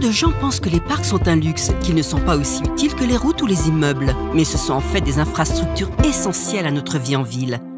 de gens pensent que les parcs sont un luxe, qu'ils ne sont pas aussi utiles que les routes ou les immeubles. Mais ce sont en fait des infrastructures essentielles à notre vie en ville.